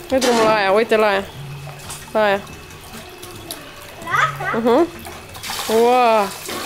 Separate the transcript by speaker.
Speaker 1: Dă drumul la aia, uite la aia. La aia. Wow.